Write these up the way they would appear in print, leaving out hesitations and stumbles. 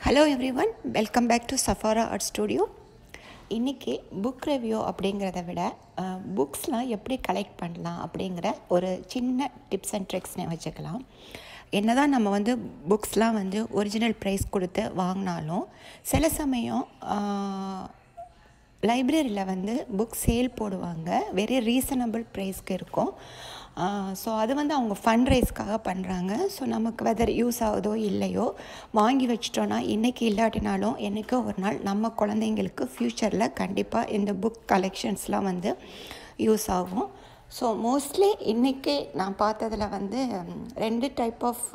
Hello everyone, welcome back to Safara art studio. இன்றைக்கி book review அப்படிங்கிறத விட புக்ஸ்லாம் எப்படி கலெக்ட் பண்ணலாம் அப்படிங்கிற ஒரு சின்ன டிப்ஸ் அண்ட் ட்ரிக்ஸ்னு வச்சுக்கலாம். என்ன தான் நம்ம புக்ஸ்லாம் ஒரிஜினல் ப்ரைஸ் கொடுத்து வாங்கினாலும் சில சமயம் லைப்ரரியில் புக் சேல் போடுவாங்க, வெரி ரீசனபிள் ப்ரைஸ்க்கு இருக்கும். ஸோ அது அவங்க ஃபண்ட் ரைஸ்க்காக பண்ணுறாங்க. ஸோ நமக்கு வெதர் யூஸ் ஆகுதோ இல்லையோ வாங்கி வச்சிட்டோன்னா இன்றைக்கி இல்லாட்டினாலும் என்றைக்கோ ஒரு நாள் நம்ம குழந்தைங்களுக்கு ஃப்யூச்சரில் கண்டிப்பாக இந்த புக் கலெக்ஷன்ஸ்லாம் யூஸ் ஆகும். ஸோ மோஸ்ட்லி இன்றைக்கி நான் பார்த்ததில் 2 டைப் ஆஃப்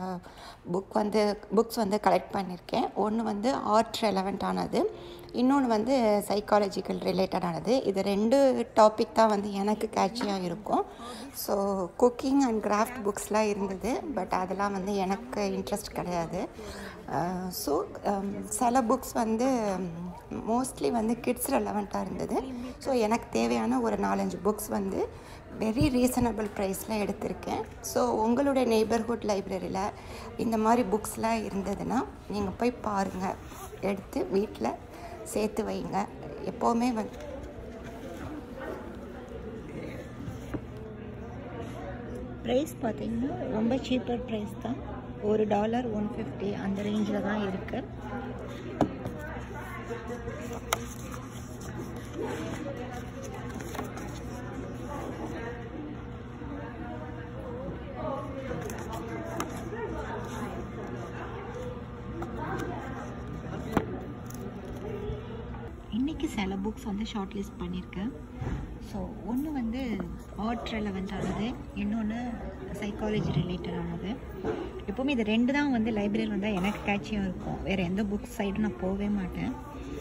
புக்ஸ் கலெக்ட் பண்ணியிருக்கேன். ஒன்று ஆர்ட் ரெலவெண்ட்டானது, இன்னொன்று சைக்காலஜிக்கல் ரிலேட்டடானது. இது 2 டாபிக் தான் எனக்கு கேட்சியாக இருக்கும். ஸோ குக்கிங் அண்ட் கிராஃப்ட் புக்ஸ்லாம் இருந்தது, பட் அதெல்லாம் எனக்கு இன்ட்ரெஸ்ட் கிடையாது. ஸோ சில புக்ஸ் மோஸ்ட்லி கிட்ஸ் ரெலவெண்ட்டாக இருந்தது. ஸோ எனக்கு தேவையான ஒரு 4-5 புக்ஸ் வெரி ரீசனபிள் ப்ரைஸில் எடுத்திருக்கேன். ஸோ உங்களுடைய நெய்பர்ஹுட் லைப்ரரியில் இந்த மாதிரி புக்ஸ்லாம் இருந்ததுன்னா நீங்கள் போய் பாருங்கள், எடுத்து வீட்டில் சேர்த்து வைங்க. எப்போவுமே ப்ரைஸ் பார்த்திங்கன்னா ரொம்ப சீப்பர் ப்ரைஸ் தான். $1 $1.50 அந்த ரேஞ்சில் தான் இருக்குது. இன்றைக்கி சில புக்ஸ் ஷார்ட் லிஸ்ட் பண்ணியிருக்கேன். ஸோ ஒன்று ஆர்ட் ரெலவெண்ட்டானது, இன்னொன்று சைக்காலஜி ரிலேட்டடானது. எப்போவுமே இது 2 தான் லைப்ரரியில் வந்தால் எனக்கு கேட்சியாக இருக்கும். வேறு எந்த புக் சைடும் நான் போகவே மாட்டேன்.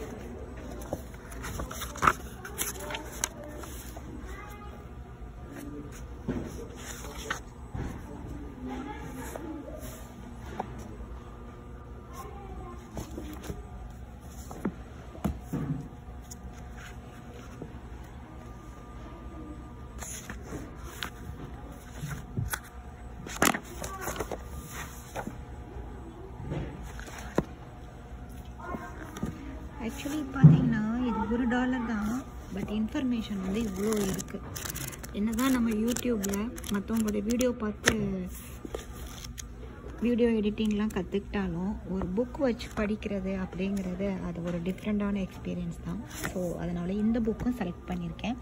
ஆக்சுவலி பார்த்தீங்கன்னா இது $1 தான், பட் இன்ஃபர்மேஷன் இவ்வளோ இருக்குது. என்ன தான் நம்ம யூடியூப்பில் மற்றவங்களோட வீடியோ பார்த்து வீடியோ எடிட்டிங்லாம் கற்றுக்கிட்டாலும் ஒரு புக் வச்சு படிக்கிறது அப்படிங்கிறது அது ஒரு டிஃப்ரெண்ட்டான எக்ஸ்பீரியன்ஸ் தான். ஸோ அதனால் இந்த புக்கும் செலக்ட் பண்ணியிருக்கேன்.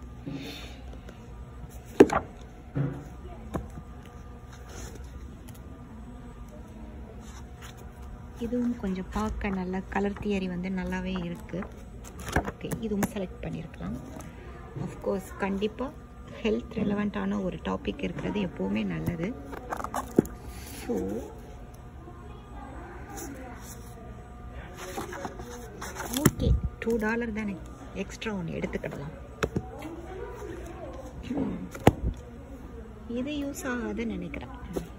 இதுவும் கொஞ்சம் பார்க்க நல்ல கலர் தியரி நல்லாவே இருக்குது. ஓகே, இதுவும் செலக்ட் பண்ணியிருக்கலாம். ஆஃப்கோர்ஸ் கண்டிப்பாக ஹெல்த் ரெலவெண்ட்டான ஒரு டாபிக் இருக்கிறது எப்போவுமே நல்லது. ஸோ ஓகே, $2 தானே, எக்ஸ்ட்ரா ஒன்று எடுத்துக்கிடலாம். இது யூஸ் ஆகாதுன்னு நினைக்கிறேன்.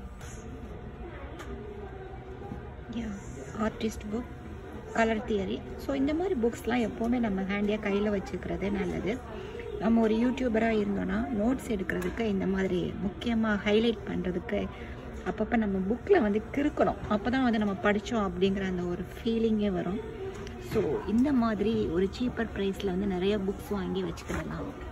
Artist book, colour theory. So இந்த மாதிரி புக்ஸ்லாம் எப்போவுமே நம்ம ஹேண்டியாக கையில் வச்சுக்கிறது நல்லது. நம்ம ஒரு யூடியூபராக இருந்தோன்னா நோட்ஸ் எடுக்கிறதுக்கு இந்த மாதிரி முக்கியமாக ஹைலைட் பண்ணுறதுக்கு அப்பப்போ நம்ம புக்கில் கிறுக்கணும். அப்போ தான் நம்ம படித்தோம் அப்படிங்கிற அந்த ஒரு ஃபீலிங்கே வரும். ஸோ இந்த மாதிரி ஒரு சீப்பர் ப்ரைஸில் நிறைய புக்ஸ் வாங்கி வச்சுக்கிடலாம்.